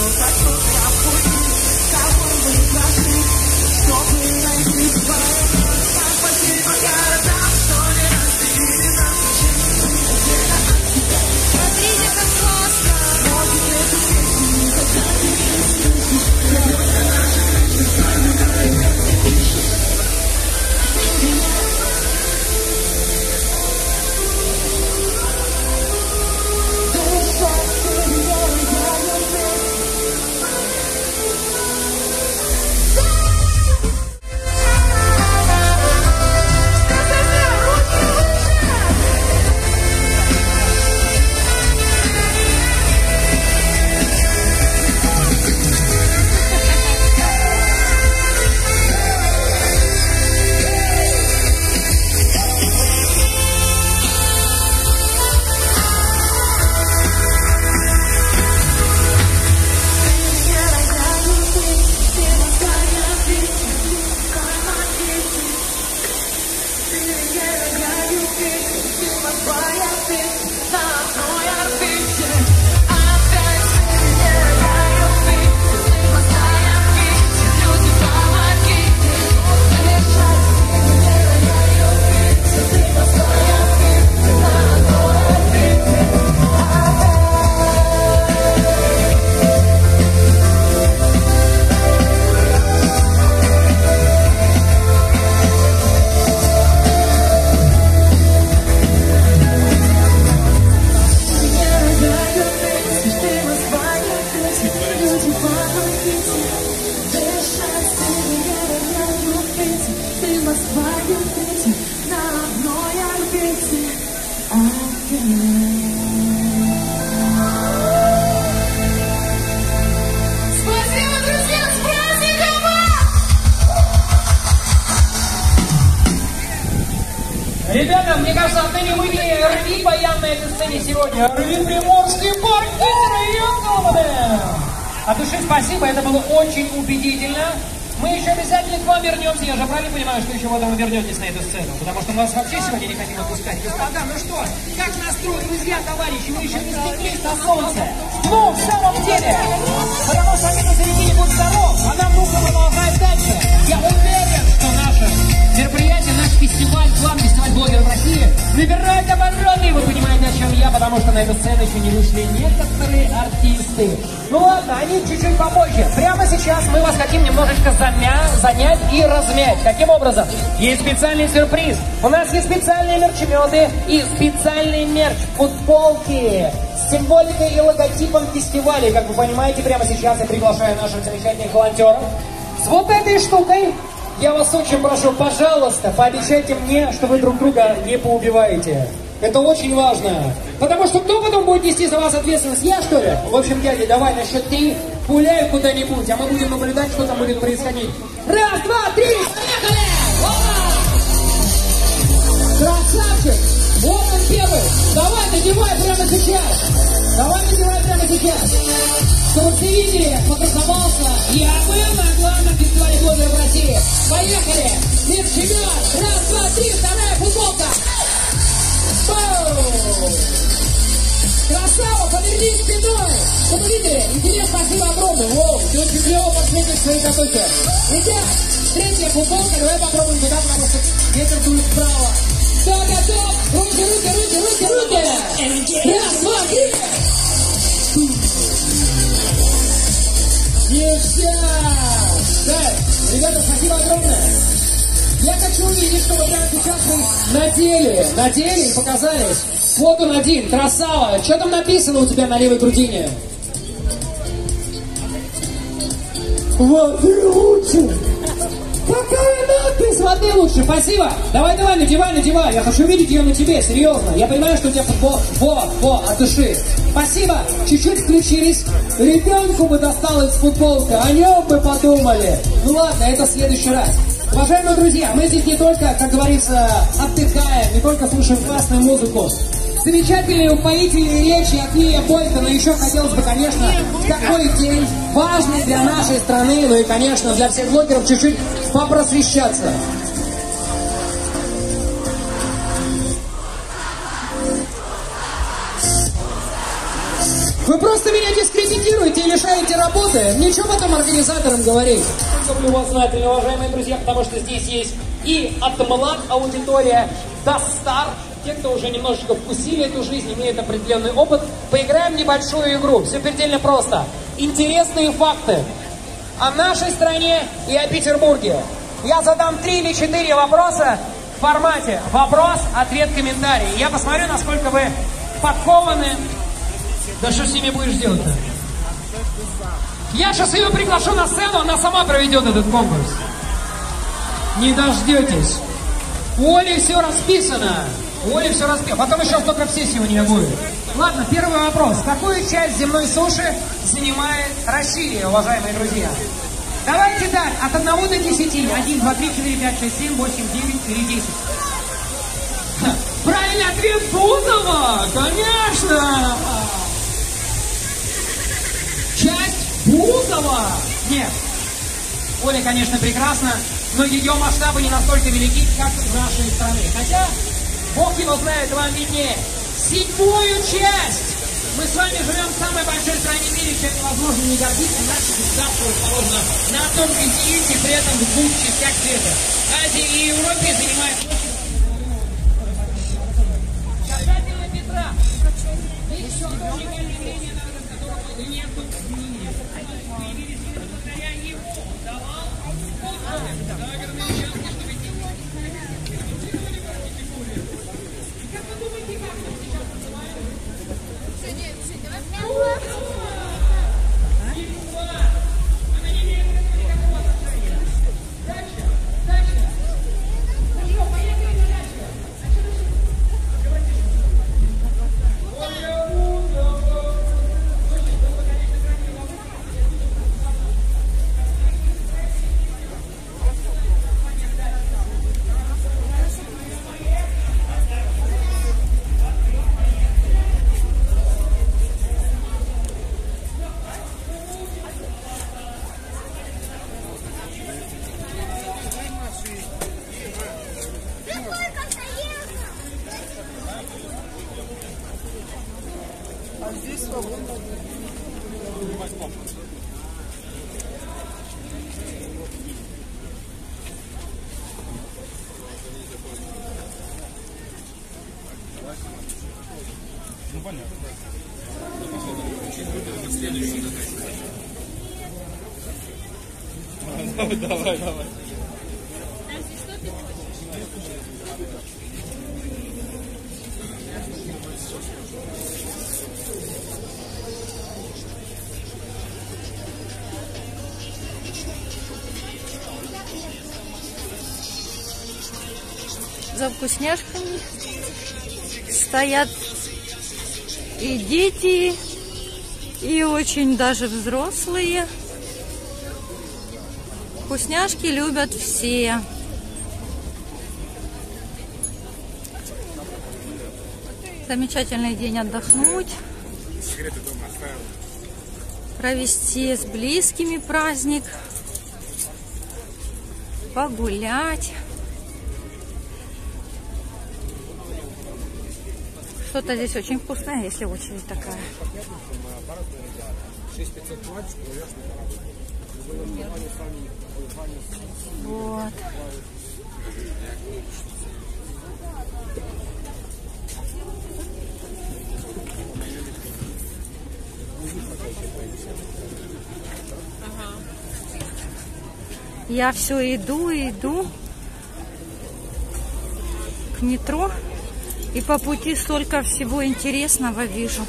Ребята, мне кажется, отныне мы рви баян на этой сцене сегодня. Рви Приморский парк, Питер. От души спасибо, это было очень убедительно. Мы еще обязательно к вам вернемся. Я же правильно понимаю, что еще потом вы вернетесь на эту сцену? Потому что мы вас вообще сегодня не хотим отпускать. Господа, ну что, как настрой, друзья, товарищи, вы еще не спеклись на солнце? Ну, в самом деле, потому что они на середине будут здоров, а нам нужно продолжать дальше. Я уверен, что наше мероприятие, наш фестиваль, главный фестиваль блогеров России, набирает обороты, вы понимаете, о чем я, потому что на эту сцену еще не вышли некоторые артисты. Ну ладно, они чуть-чуть попозже. Прямо сейчас мы вас хотим немножечко занять и размять. Каким образом? Есть специальный сюрприз. У нас есть специальные мерчеметы и специальный мерч, футболки с символикой и логотипом фестиваля. Как вы понимаете, прямо сейчас я приглашаю наших замечательных волонтеров с вот этой штукой. Я вас очень прошу, пожалуйста, пообещайте мне, что вы друг друга не поубиваете. Это очень важно. Потому что кто потом будет нести за вас ответственность? Я, что ли? В общем, дядя, давай на счет 3 пуляй куда-нибудь, а мы будем наблюдать, что там будет происходить. Раз, два, три! Поехали! Красавчик! Вот он первый! Давай, надевай прямо сейчас! Давай, надевай прямо сейчас! Чтобы все видели, как покрасовался, я был на главном фестивале блогеров России. Поехали! Мерчемет! Раз, два, три! Вторая футболка! Боу! Красава, повернись спиной! Чтобы видели, интерес, спасибо огромное! Воу, ты очень клево подсветишь свои катухи! Итак, третья футболка, давай попробуем туда, потому что ветер дует вправо. Кто готов? Руки, руки, руки, руки, руки! Раз, два, три! Ништяк! Так, ребята, спасибо огромное! Я хочу увидеть, чтобы прямо сейчас мы надели и показались. Вот он один, красава! Что там написано у тебя на левой грудине? Воды лучше! Какая надпись? Воды лучше! Спасибо! Давай, давай, надевай! Я хочу видеть ее на тебе, серьезно! Я понимаю, что у тебя футбол... от души! Спасибо! Чуть-чуть включились. Ребенку бы досталась футболка, о нем бы подумали. Ну ладно, это в следующий раз. Уважаемые друзья, мы здесь не только, как говорится, отдыхаем, не только слушаем классную музыку. Замечательные упоительные речи от Лия Бойко, но еще хотелось бы, конечно, в такой день, важный для нашей страны, ну и, конечно, для всех блогеров, чуть-чуть попросвещаться. Вы просто меня дискредитируете и лишаете работы. Ничего потом организаторам говорить. Только любознательны, уважаемые друзья, потому что здесь есть и от млад аудитория до стар. Те, кто уже немножечко вкусили эту жизнь, имеют определенный опыт. Поиграем в небольшую игру. Все предельно просто. Интересные факты о нашей стране и о Петербурге. Я задам 3 или 4 вопроса в формате вопрос, ответ, комментарий. Я посмотрю, насколько вы подкованы. Да что с ними будешь делать-то? Я сейчас ее приглашу на сцену, она сама проведет этот конкурс. Не дождетесь. У Оли все расписано. У Оли все расписано. Потом еще автограф-сессия у нее будет. Ладно, первый вопрос. Какую часть земной суши занимает Россия, уважаемые друзья? Давайте так, от 1 до 10. 1, 2, 3, 4, 5, 6, 7, 8, 9 или 10. Правильный ответ Бузова! Конечно! Часть Бузова! Нет. Оля, конечно, прекрасна, но ее масштабы не настолько велики, как в нашей стране. Хотя, Бог его знает, вам виднее. 7-ю часть! Мы с вами живем в самой большой стране в мире, чем невозможно не гордиться. Наше государство расположено на одном континенте, при этом в 2 частях света. Азии и Европе занимает касательно Петра. Есть еще одно уникальное явление, которого нет появились благодаря ему. Давал загородные участки, чтобы как вы думаете, как мы сейчас называем? Она не имеет никакого отношения. Дальше. Ну что, поехали дальше. Ну понятно. Давай. За вкусняшками стоят и дети, и очень даже взрослые. Вкусняшки любят все. Замечательный день отдохнуть, провести с близкими праздник, погулять. Что-то здесь очень вкусное, если очередь такая. Вот. Я все иду к метро. И по пути столько всего интересного вижу.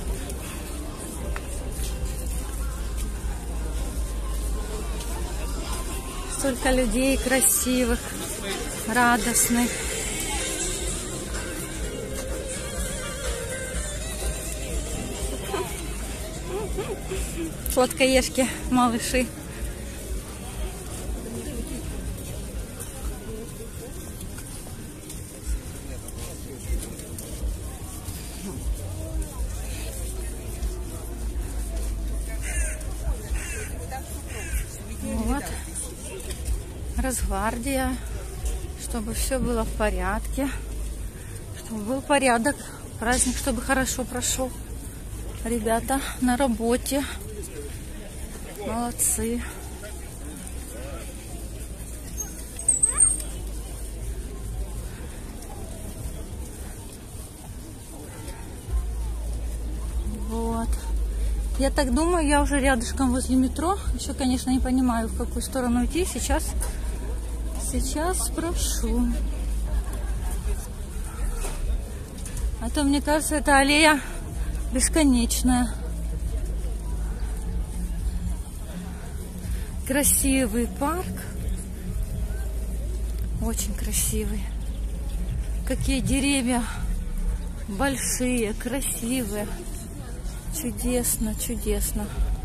Столько людей красивых, радостных. Сладкоежки, малыши. Вот. Росгвардия, чтобы все было в порядке, чтобы был порядок, праздник, чтобы хорошо прошел. Ребята на работе. Молодцы. Вот. Я так думаю, я уже рядышком возле метро. Еще, конечно, не понимаю, в какую сторону идти. Сейчас спрошу. А то, мне кажется, эта аллея бесконечная. Красивый парк. Очень красивый. Какие деревья большие, красивые. Чудесно, чудесно.